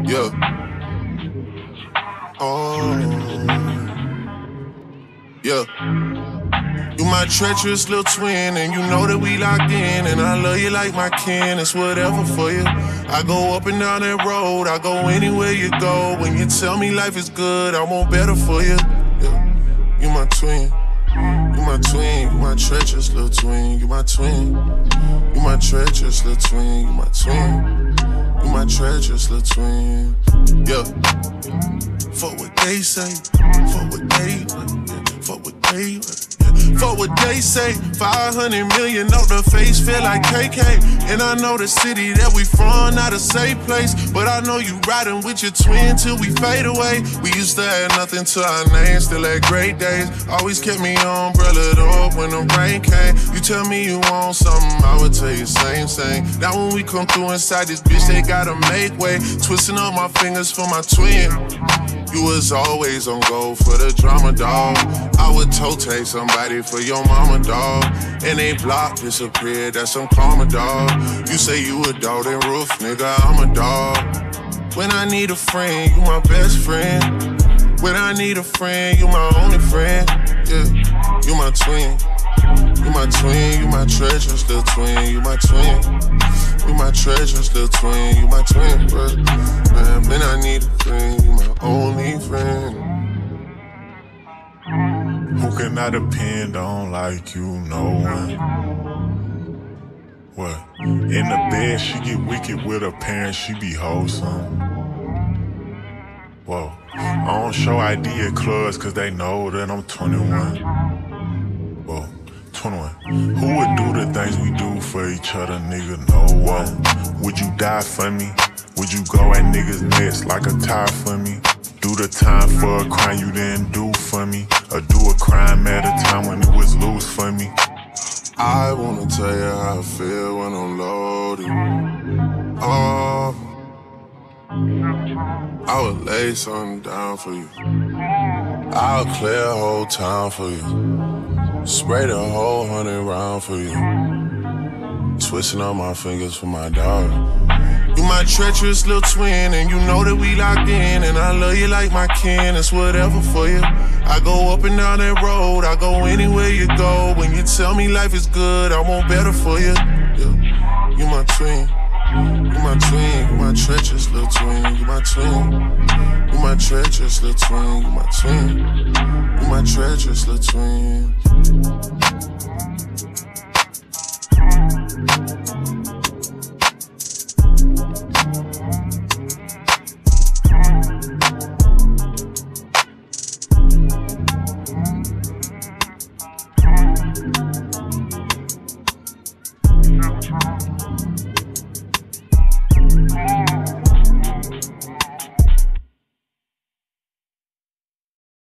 Yeah. Oh. Yeah. You my treacherous little twin, and you know that we locked in, and I love you like my kin. It's whatever for you. I go up and down that road, I go anywhere you go. When you tell me life is good, I want better for you. Yeah. You my twin. You my twin, you my treacherous little twin, you my twin. You my treacherous little twin, you my twin. You my treacherous little twin. Yeah. Fuck what they say, fuck what they fuck what they fuck what they say. 500 million on the face, feel like KK. And I know the city that we from, not a safe place. But I know you riding with your twin till we fade away. We used to have nothing to our name, still had great days. Always kept me umbrellaed up when the rain came. You tell me you want something, I would tell you same. Now when we come through inside this bitch, they gotta make way. Twisting up my fingers for my twin. You was always on go for the drama, dog. I would toe-take somebody for your mama, dog. And they block disappeared, that's some karma, dog. You say you a dog, then roof, nigga, I'm a dog. When I need a friend, you my best friend. When I need a friend, you my only friend. Yeah, you my twin. You my twin, you my treacherous little twin. You my twin. You my treacherous little twin. You my twin, but man, when I need a friend, you my only friend. Who can I depend on like you, no one? What? In the bed, she get wicked with her parents, she be wholesome. Whoa. I don't show ID at clubs cause they know that I'm 21. Whoa, 21. Who would do the things we do for each other, nigga? No one. Would you die for me? Would you go at niggas' necks like a tie for me? Do the time for a crime you didn't do for me? Or do a crime at a time when it was loose for me? I wanna tell you how I feel when I'm loaded. Oh, I would lay something down for you. I'll clear a whole town for you. Spray the whole 100 round for you. Twisting up my fingers for my dog. You my treacherous little twin, and you know that we locked in, and I love you like my kin. It's whatever for you. I go up and down that road, I go anywhere you go. When you tell me life is good, I want better for you. Yeah. You my twin. You my twin, you my treacherous little twin, you my twin. You my treacherous little twin, you my twin. You my treacherous little twin.